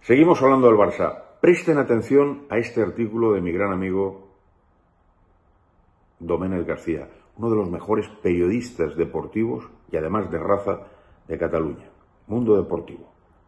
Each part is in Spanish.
Seguimos hablando del Barça. Presten atención a este artículo de mi gran amigo Domènech García, uno de los mejores periodistas deportivos y además de raza de Cataluña. Mundo Deportivo.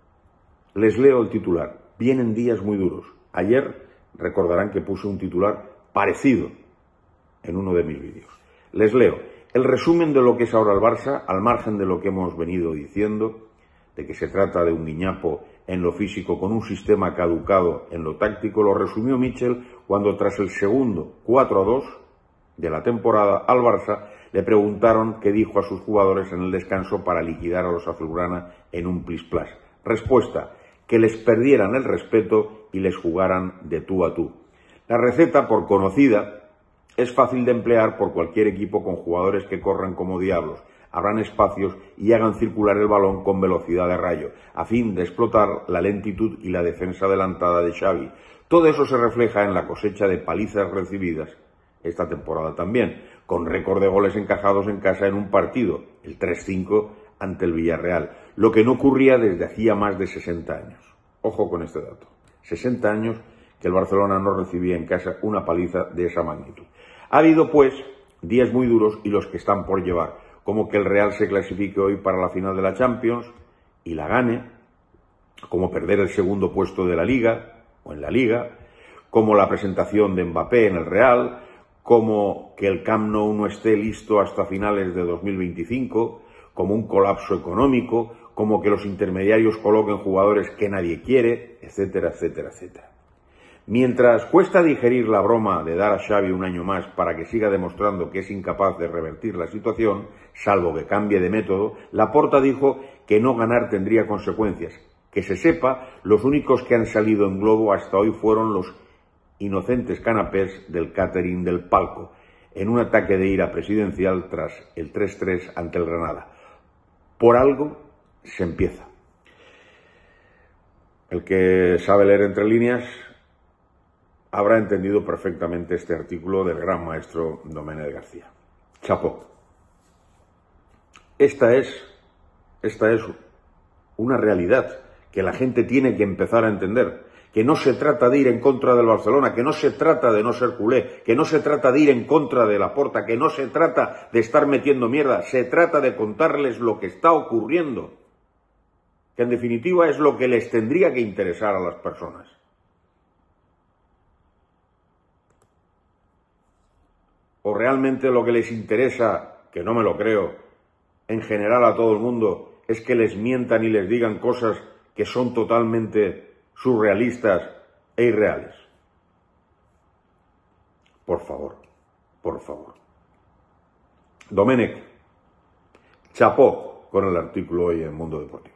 Les leo el titular. Vienen días muy duros. Ayer recordarán que puse un titular parecido en uno de mis vídeos. Les leo. El resumen de lo que es ahora el Barça, al margen de lo que hemos venido diciendo, de que se trata de un guiñapo en lo físico con un sistema caducado en lo táctico, lo resumió Michel cuando tras el segundo 4-2 de la temporada al Barça le preguntaron qué dijo a sus jugadores en el descanso para liquidar a los azulgrana en un plis-plas. Respuesta, que les perdieran el respeto y les jugaran de tú a tú. La receta, por conocida, es fácil de emplear por cualquier equipo con jugadores que corran como diablos, abran espacios y hagan circular el balón con velocidad de rayo, a fin de explotar la lentitud y la defensa adelantada de Xavi. Todo eso se refleja en la cosecha de palizas recibidas esta temporada también, con récord de goles encajados en casa en un partido, el 3-5 ante el Villarreal, lo que no ocurría desde hacía más de 60 años. Ojo con este dato, 60 años que el Barcelona no recibía en casa una paliza de esa magnitud. Ha habido, pues, días muy duros y los que están por llevar, como que el Real se clasifique hoy para la final de la Champions y la gane, como perder el segundo puesto de la Liga o en la Liga, como la presentación de Mbappé en el Real, como que el Camp Nou no esté listo hasta finales de 2025, como un colapso económico, como que los intermediarios coloquen jugadores que nadie quiere, etcétera, etcétera, etcétera. Mientras cuesta digerir la broma de dar a Xavi un año más para que siga demostrando que es incapaz de revertir la situación, salvo que cambie de método, Laporta dijo que no ganar tendría consecuencias. Que se sepa, los únicos que han salido en globo hasta hoy fueron los inocentes canapés del catering del palco, en un ataque de ira presidencial tras el 3-3 ante el Granada. Por algo se empieza. El que sabe leer entre líneas habrá entendido perfectamente este artículo del gran maestro Domènech García. Chapó. Esta es una realidad que la gente tiene que empezar a entender. Que no se trata de ir en contra del Barcelona, que no se trata de no ser culé, que no se trata de ir en contra de Laporta, que no se trata de estar metiendo mierda, se trata de contarles lo que está ocurriendo, que en definitiva es lo que les tendría que interesar a las personas. O realmente lo que les interesa, que no me lo creo, en general a todo el mundo, es que les mientan y les digan cosas que son totalmente surrealistas e irreales. Por favor, por favor. Domènech, chapó con el artículo hoy en Mundo Deportivo.